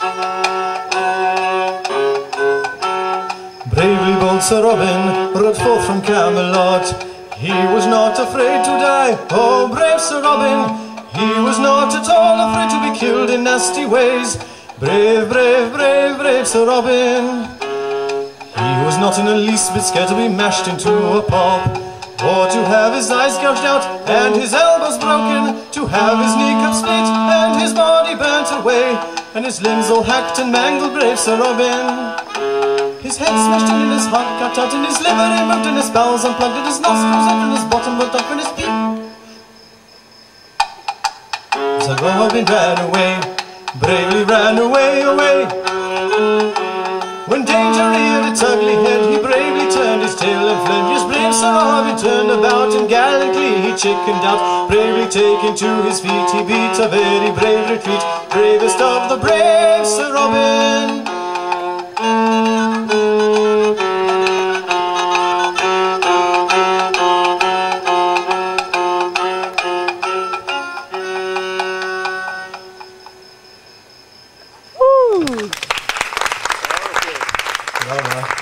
Bravely bold Sir Robin rode forth from Camelot. He was not afraid to die, oh brave Sir Robin. He was not at all afraid to be killed in nasty ways. Brave, brave, brave, brave Sir Robin. He was not in the least bit scared to be mashed into a pulp, or to have his eyes gouged out and his elbows broken, to have his kneecap split and his body burnt away, and his limbs all hacked and mangled, brave Sir Robin. His head smashed in and his heart cut out, and his liver removed and his bowels unplugged, and his nostrils open and his bottom burnt off and his feet. Sir Robin ran away, bravely ran away, away. When danger reared its ugly head, he bravely turned his tail and fled. Yes, brave Sir Robin turned about and gallantly he chickened out. Bravely taking to his feet, he beat a very brave retreat. Bravest of the brave Sir Robin. Woo! Bravo.